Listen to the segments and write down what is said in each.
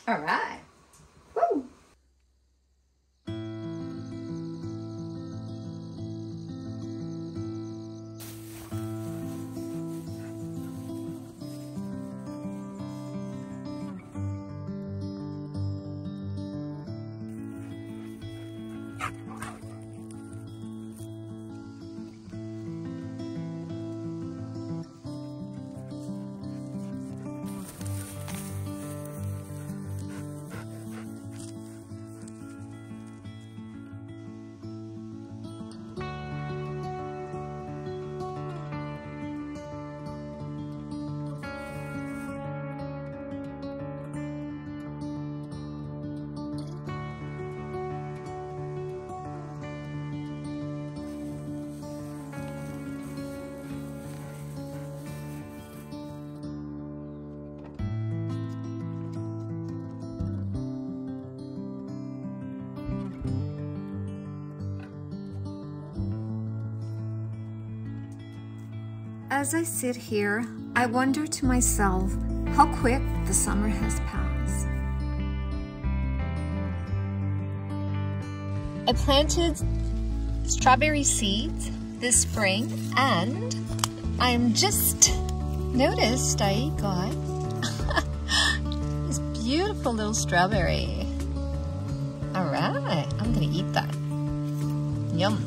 All right. Woo. As I sit here, I wonder to myself how quick the summer has passed. I planted strawberry seeds this spring, and I'm just noticed I got this beautiful little strawberry. All right, I'm gonna eat that. Yum.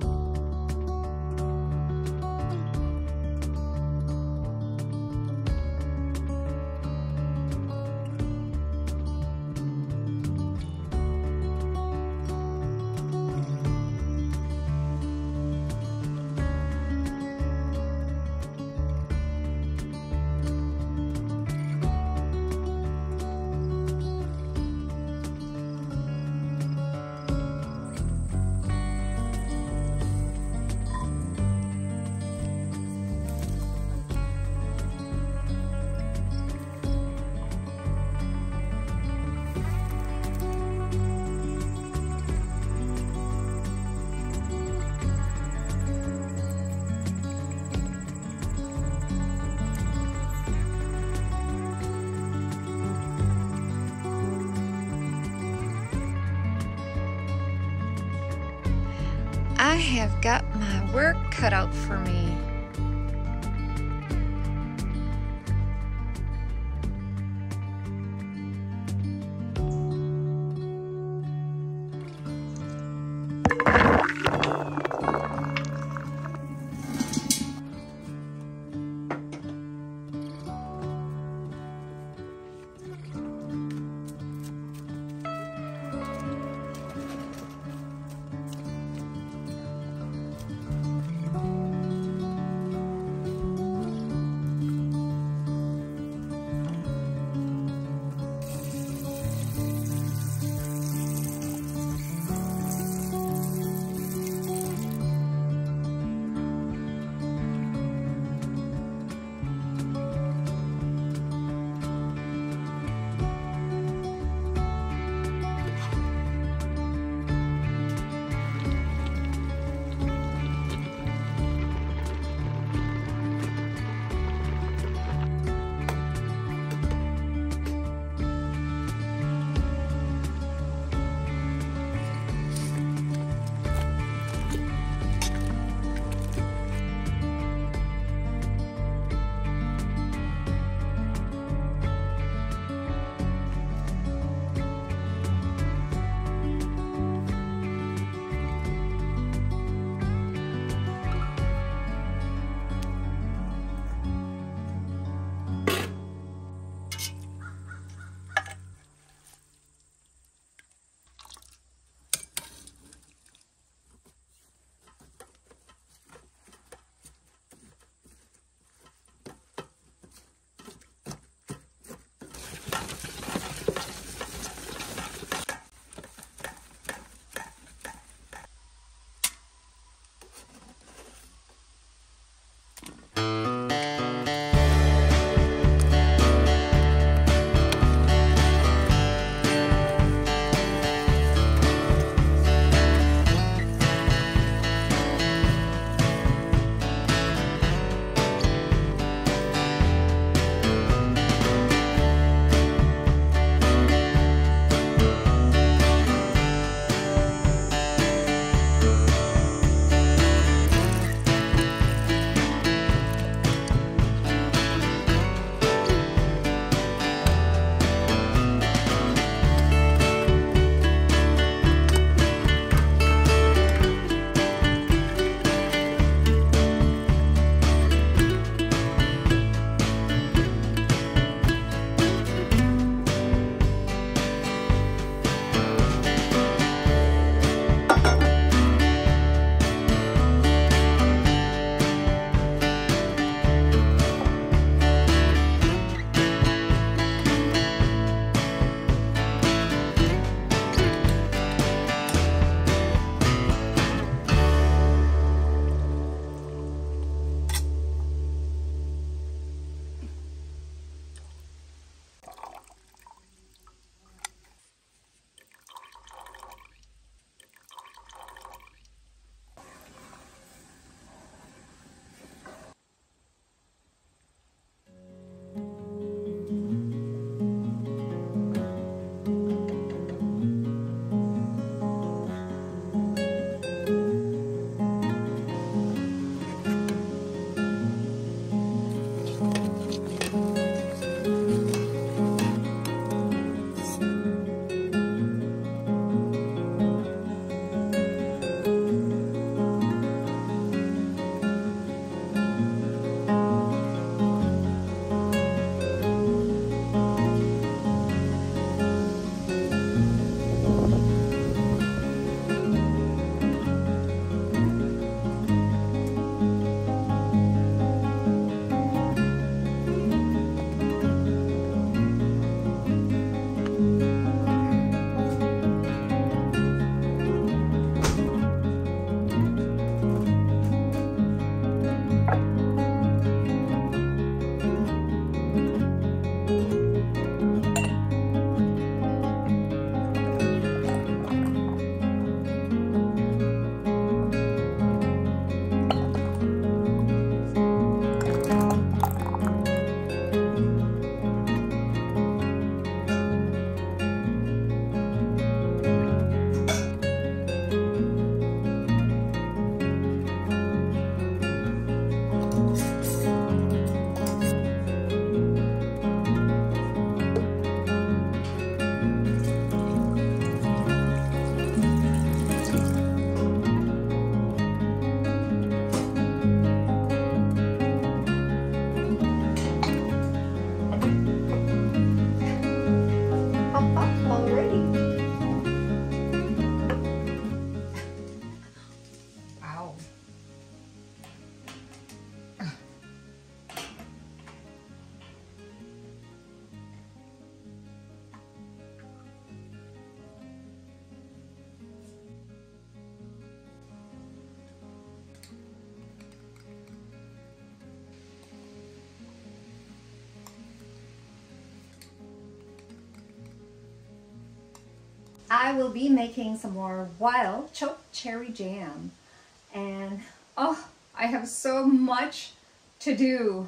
I have got my work cut out for me. I will be making some more wild choke cherry jam. And oh, I have so much to do.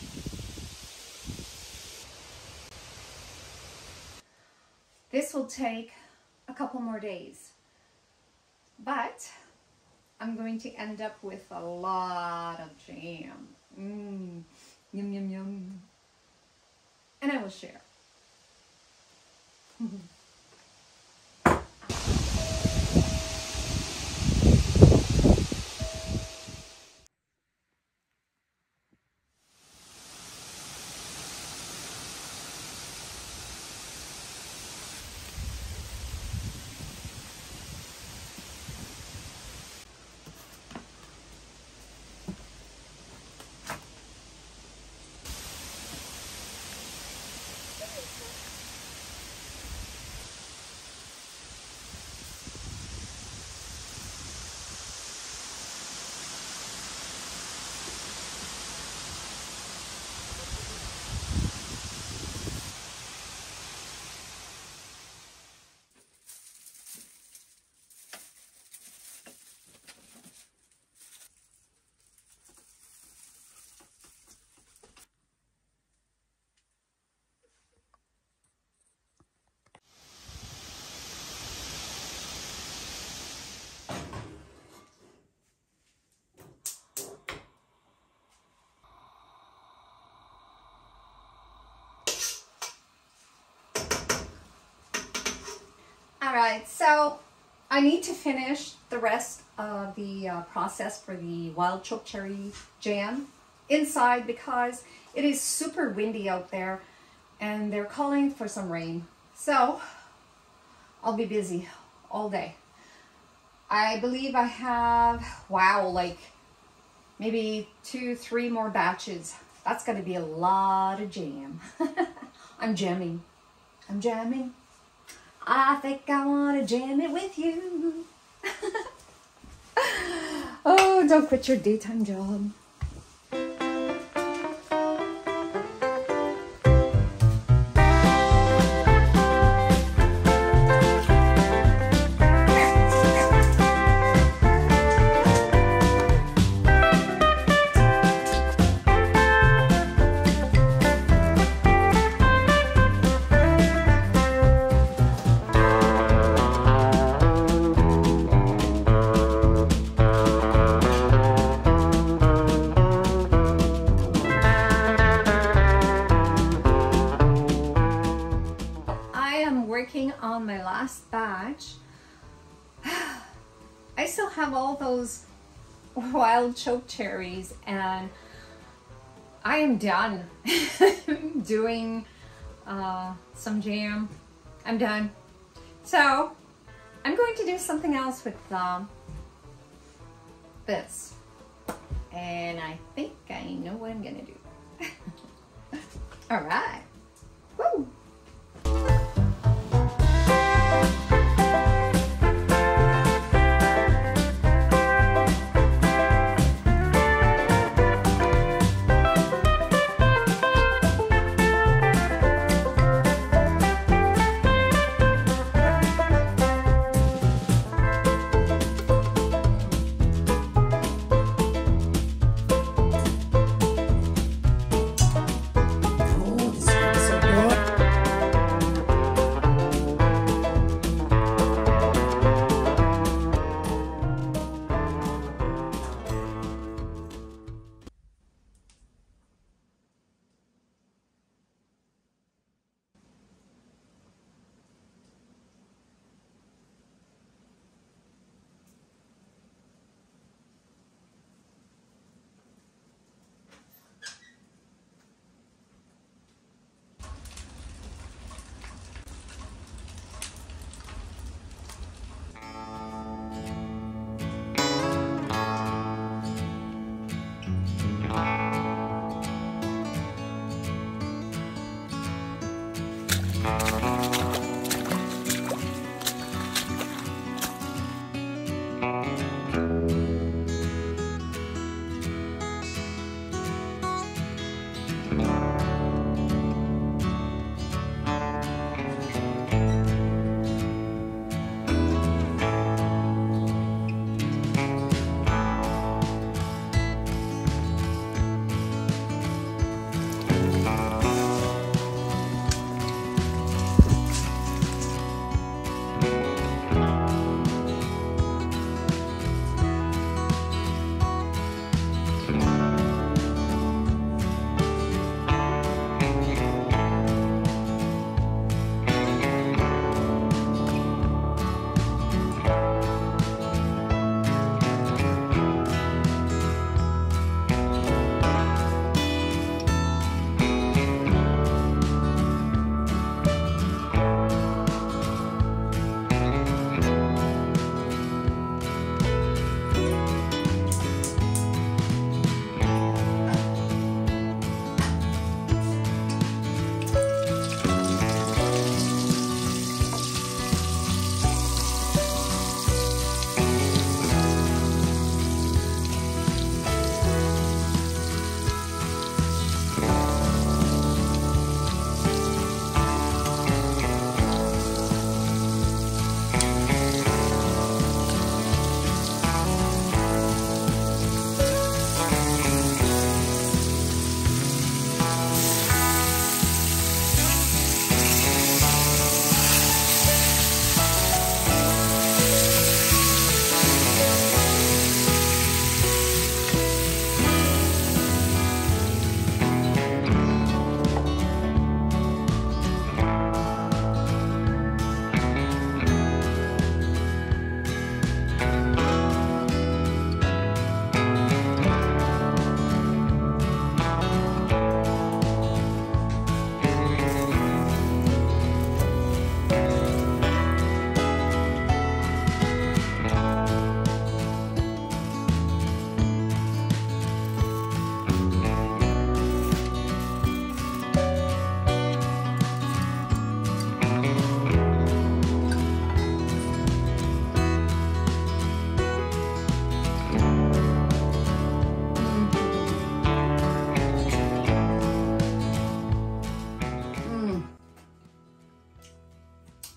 This will take a couple more days, but I'm going to end up with a lot of jam. Yum, yum, yum. And I will share. All right, so I need to finish the rest of the process for the wild choke cherry jam inside because it is super windy out there and they're calling for some rain. So I'll be busy all day. I believe I have, wow, like maybe 2-3 more batches. That's gonna be a lot of jam. I'm jamming. I'm jamming. I think I want to jam it with you. Oh, don't quit your daytime job. Working on my last batch. I still have all those wild choke cherries and I am done doing some jam. I'm done. So I'm going to do something else with this. And I think I know what I'm gonna do. All right. Woo! Oh, this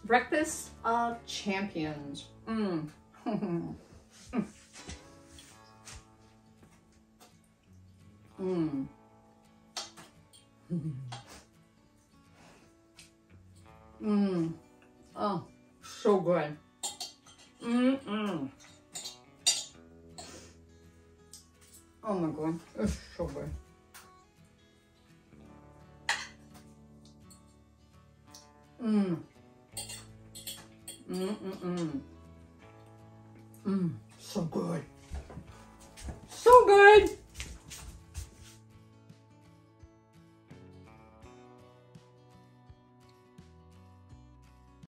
Breakfast of Champions. Mmm. Mmm. Mmm. Oh, so good. Mmm. Oh my God, it's so good. Mmm. So good. So good.